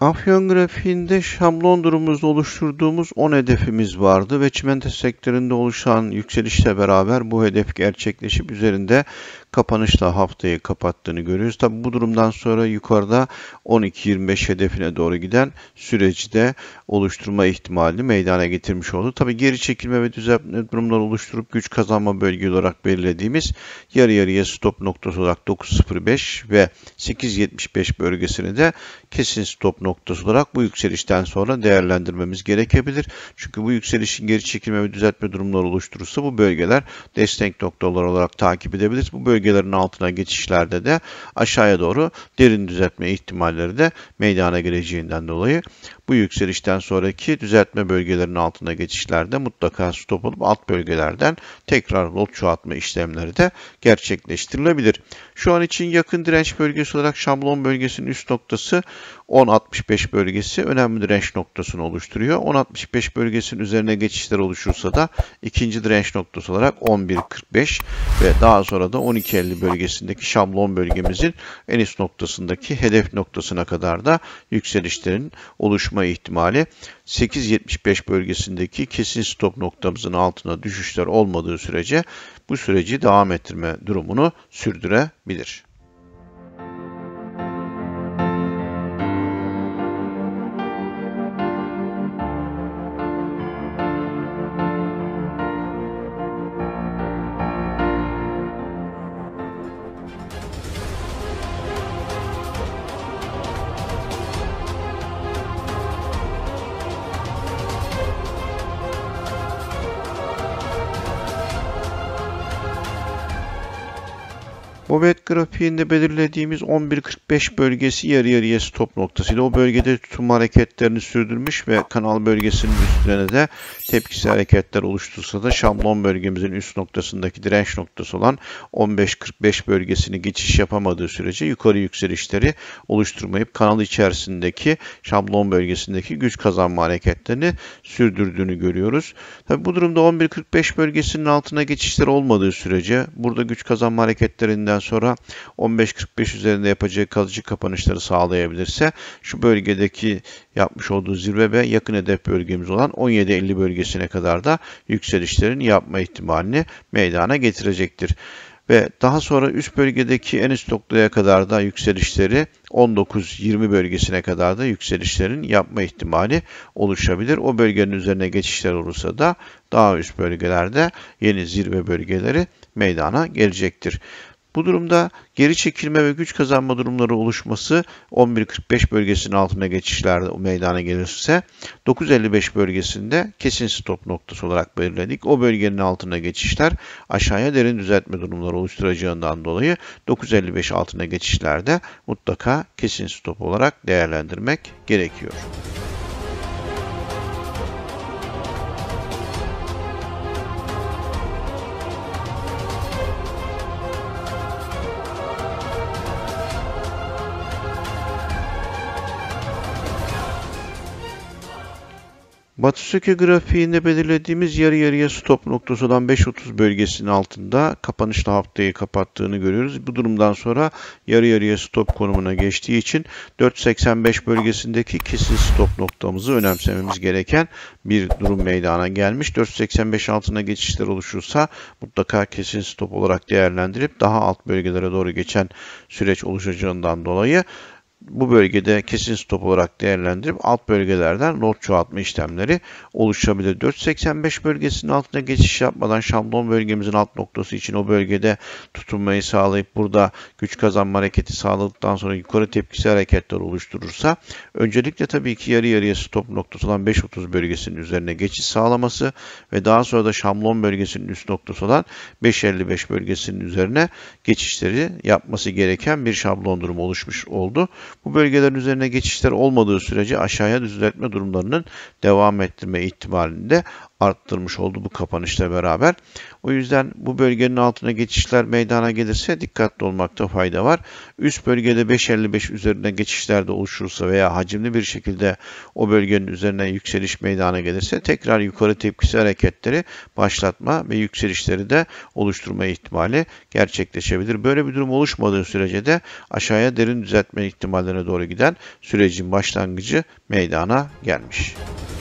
Afyon grafiğinde şablon durumumuzda oluşturduğumuz 10 hedefimiz vardı ve çimento sektöründe oluşan yükselişle beraber bu hedef gerçekleşip üzerinde kapanışla haftayı kapattığını görüyoruz. Tabi bu durumdan sonra yukarıda 12-25 hedefine doğru giden süreci de oluşturma ihtimalini meydana getirmiş oldu. Tabi geri çekilme ve düzeltme durumları oluşturup güç kazanma bölge olarak belirlediğimiz yarı yarıya stop noktası olarak 9.05 ve 8.75 bölgesini de kesin stop noktası olarak bu yükselişten sonra değerlendirmemiz gerekebilir. Çünkü bu yükselişin geri çekilme ve düzeltme durumları oluşturursa bu bölgeler destek noktalar olarak takip edebiliriz. Bu bölgelerin altına geçişlerde de aşağıya doğru derin düzeltme ihtimalleri de meydana geleceğinden dolayı bu yükselişten sonraki düzeltme bölgelerinin altına geçişlerde mutlaka stop olup alt bölgelerden tekrar lot çoğaltma işlemleri de gerçekleştirilebilir. Şu an için yakın direnç bölgesi olarak şablon bölgesinin üst noktası 10.65 bölgesi önemli direnç noktasını oluşturuyor. 10.65 bölgesinin üzerine geçişler oluşursa da ikinci direnç noktası olarak 11.45 ve daha sonra da 12.50 bölgesindeki şablon bölgemizin en üst noktasındaki hedef noktasına kadar da yükselişlerin oluşma ihtimali 8.75 bölgesindeki kesin stop noktamızın altına düşüşler olmadığı sürece bu süreci devam ettirme durumunu sürdürebilir. Bobet grafiğinde belirlediğimiz 11.45 bölgesi yarı yarıya stop noktasıyla o bölgede tutum hareketlerini sürdürmüş ve kanal bölgesinin üstüne de tepkisi hareketler oluştursa da şablon bölgemizin üst noktasındaki direnç noktası olan 15.45 bölgesini geçiş yapamadığı sürece yukarı yükselişleri oluşturmayıp kanal içerisindeki şablon bölgesindeki güç kazanma hareketlerini sürdürdüğünü görüyoruz. Tabi bu durumda 11.45 bölgesinin altına geçişler olmadığı sürece burada güç kazanma hareketlerinden sonra 15.45 üzerinde yapacağı kalıcı kapanışları sağlayabilirse şu bölgedeki yapmış olduğu zirve ve yakın hedef bölgemiz olan 17.50 bölgesine kadar da yükselişlerin yapma ihtimalini meydana getirecektir. Ve daha sonra üst bölgedeki en üst noktaya kadar da yükselişleri 19-20 bölgesine kadar da yükselişlerin yapma ihtimali oluşabilir. O bölgenin üzerine geçişler olursa da daha üst bölgelerde yeni zirve bölgeleri meydana gelecektir. Bu durumda geri çekilme ve güç kazanma durumları oluşması 11.45 bölgesinin altına geçişlerde meydana gelirse 9.55 bölgesinde kesin stop noktası olarak belirledik. O bölgenin altına geçişler aşağıya derin düzeltme durumları oluşturacağından dolayı 9.55 altına geçişlerde mutlaka kesin stop olarak değerlendirmek gerekiyor. Batı grafiğinde belirlediğimiz yarı yarıya stop noktası olan 5.30 bölgesinin altında kapanışla haftayı kapattığını görüyoruz. Bu durumdan sonra yarı yarıya stop konumuna geçtiği için 4.85 bölgesindeki kesin stop noktamızı önemsememiz gereken bir durum meydana gelmiş. 4.85 altına geçişler oluşursa mutlaka kesin stop olarak değerlendirip daha alt bölgelere doğru geçen süreç oluşacağından dolayı bu bölgede kesin stop olarak değerlendirip alt bölgelerden lot çoğaltma işlemleri oluşabilir. 4.85 bölgesinin altına geçiş yapmadan şablon bölgemizin alt noktası için o bölgede tutunmayı sağlayıp burada güç kazanma hareketi sağladıktan sonra yukarı tepkisi hareketler oluşturursa öncelikle tabii ki yarı yarıya stop noktası olan 5.30 bölgesinin üzerine geçiş sağlaması ve daha sonra da şablon bölgesinin üst noktası olan 5.55 bölgesinin üzerine geçişleri yapması gereken bir şablon durumu oluşmuş oldu. Bu bölgelerin üzerine geçişler olmadığı sürece aşağıya düzeltme durumlarının devam ettirme ihtimalini de arttırmış oldu bu kapanışla beraber. O yüzden bu bölgenin altına geçişler meydana gelirse dikkatli olmakta fayda var. Üst bölgede 5.55 üzerine geçişler de oluşursa veya hacimli bir şekilde o bölgenin üzerine yükseliş meydana gelirse tekrar yukarı tepkisi hareketleri başlatma ve yükselişleri de oluşturma ihtimali gerçekleşebilir. Böyle bir durum oluşmadığı sürece de aşağıya derin düzeltme ihtimallerine doğru giden sürecin başlangıcı meydana gelmiş.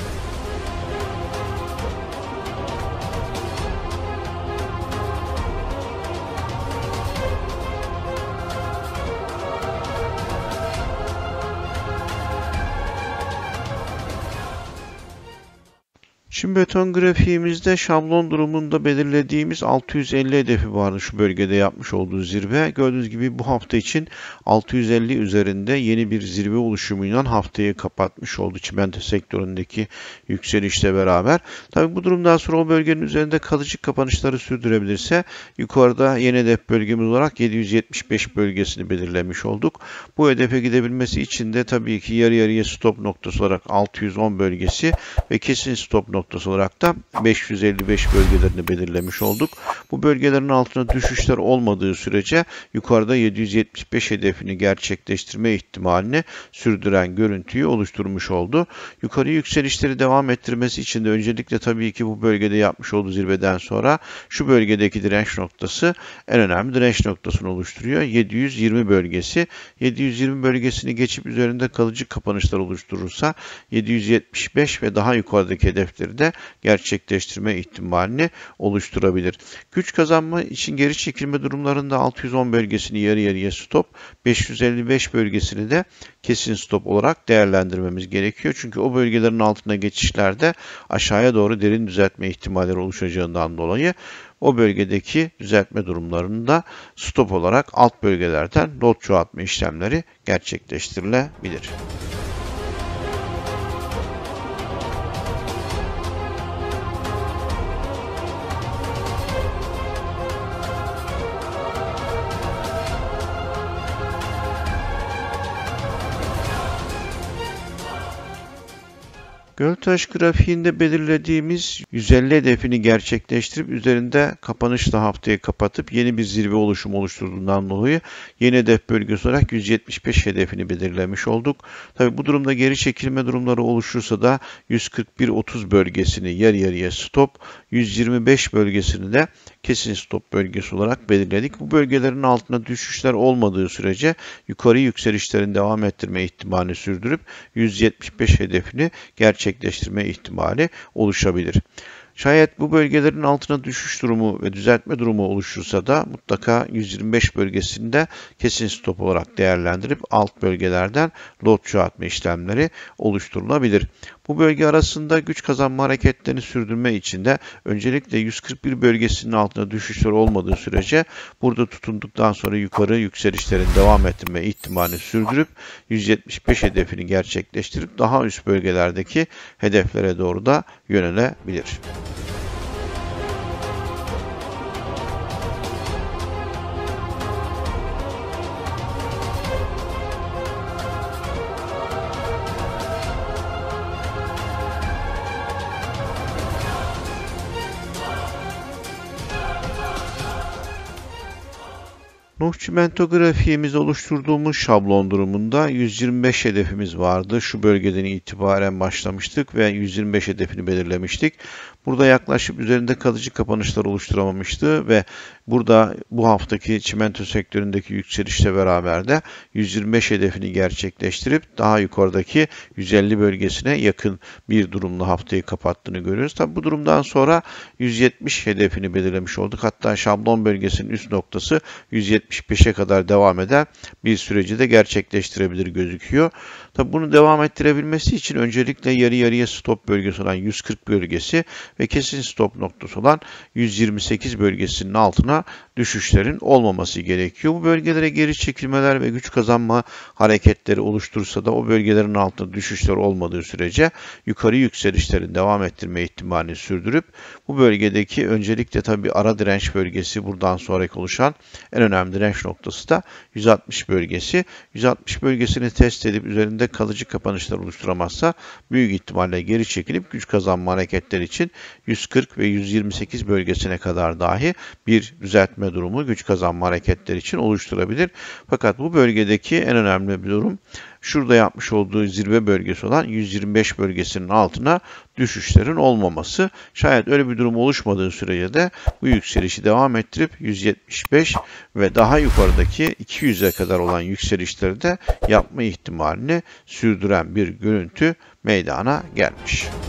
Çin beton grafiğimizde şablon durumunda belirlediğimiz 650 hedefi vardı şu bölgede yapmış olduğu zirve. Gördüğünüz gibi bu hafta için 650 üzerinde yeni bir zirve oluşumuyla haftayı kapatmış oldu çimento sektöründeki yükselişle beraber. Tabi bu durumdan sonra o bölgenin üzerinde kalıcı kapanışları sürdürebilirse yukarıda yeni hedef bölgemiz olarak 775 bölgesini belirlemiş olduk. Bu hedefe gidebilmesi için de tabii ki yarı yarıya stop noktası olarak 610 bölgesi ve kesin stop noktası olarak da 555 bölgelerini belirlemiş olduk. Bu bölgelerin altına düşüşler olmadığı sürece yukarıda 775 hedefini gerçekleştirme ihtimalini sürdüren görüntüyü oluşturmuş oldu. Yukarı yükselişleri devam ettirmesi için de öncelikle tabii ki bu bölgede yapmış olduğu zirveden sonra şu bölgedeki direnç noktası en önemli direnç noktasını oluşturuyor. 720 bölgesi. 720 bölgesini geçip üzerinde kalıcı kapanışlar oluşturursa 775 ve daha yukarıdaki hedefleri de gerçekleştirme ihtimalini oluşturabilir. Güç kazanma için geri çekilme durumlarında 610 bölgesini yarı yarıya stop, 555 bölgesini de kesin stop olarak değerlendirmemiz gerekiyor. Çünkü o bölgelerin altına geçişlerde aşağıya doğru derin düzeltme ihtimalleri oluşacağından dolayı o bölgedeki düzeltme durumlarında stop olarak alt bölgelerden lot çoğaltma işlemleri gerçekleştirilebilir. Göltaş grafiğinde belirlediğimiz 150 hedefini gerçekleştirip üzerinde kapanışla haftayı kapatıp yeni bir zirve oluşumu oluşturduğundan dolayı yeni hedef bölgesi olarak 175 hedefini belirlemiş olduk. Tabi bu durumda geri çekilme durumları oluşursa da 141.30 bölgesini yarı yarıya stop, 125 bölgesini de kesin stop bölgesi olarak belirledik. Bu bölgelerin altına düşüşler olmadığı sürece yukarı yükselişlerin devam ettirme ihtimalini sürdürüp 175 hedefini gerçekleştirme ihtimali oluşabilir. Şayet bu bölgelerin altına düşüş durumu ve düzeltme durumu oluşursa da mutlaka 125 bölgesinde kesin stop olarak değerlendirip alt bölgelerden lot çoğaltma işlemleri oluşturulabilir. Bu bölge arasında güç kazanma hareketlerini sürdürme için de öncelikle 141 bölgesinin altına düşüşler olmadığı sürece burada tutunduktan sonra yukarı yükselişlerin devam ettirme ihtimalini sürdürüp 175 hedefini gerçekleştirip daha üst bölgelerdeki hedeflere doğru da yönelebilir. Nuh Çimento grafiğimizi oluşturduğumuz şablon durumunda 125 hedefimiz vardı. Şu bölgeden itibaren başlamıştık ve 125 hedefini belirlemiştik. Burada yaklaşık üzerinde kalıcı kapanışlar oluşturamamıştı ve burada bu haftaki çimento sektöründeki yükselişle beraber de 125 hedefini gerçekleştirip daha yukarıdaki 150 bölgesine yakın bir durumla haftayı kapattığını görüyoruz. Tabi bu durumdan sonra 170 hedefini belirlemiş olduk. Hatta şablon bölgesinin üst noktası 175'e kadar devam eden bir süreci de gerçekleştirebilir gözüküyor. Tabi bunu devam ettirebilmesi için öncelikle yarı yarıya stop bölgesi olan 140 bölgesi ve kesin stop noktası olan 128 bölgesinin altına düşüşlerin olmaması gerekiyor. Bu bölgelere geri çekilmeler ve güç kazanma hareketleri oluştursa da o bölgelerin altında düşüşler olmadığı sürece yukarı yükselişlerin devam ettirme ihtimalini sürdürüp bu bölgedeki öncelikle tabi ara direnç bölgesi buradan sonraki oluşan en önemli direnç noktası da 160 bölgesi. 160 bölgesini test edip üzerinde üzerinde kalıcı kapanışlar oluşturamazsa büyük ihtimalle geri çekilip güç kazanma hareketleri için 140 ve 128 bölgesine kadar dahi bir düzeltme durumu güç kazanma hareketleri için oluşturabilir. Fakat bu bölgedeki en önemli bir durum şurada yapmış olduğu zirve bölgesi olan 125 bölgesinin altına düşüşlerin olmaması. Şayet öyle bir durum oluşmadığı sürece de bu yükselişi devam ettirip 175 ve daha yukarıdaki 200'e kadar olan yükselişleri de yapma ihtimalini sürdüren bir görüntü meydana gelmiş.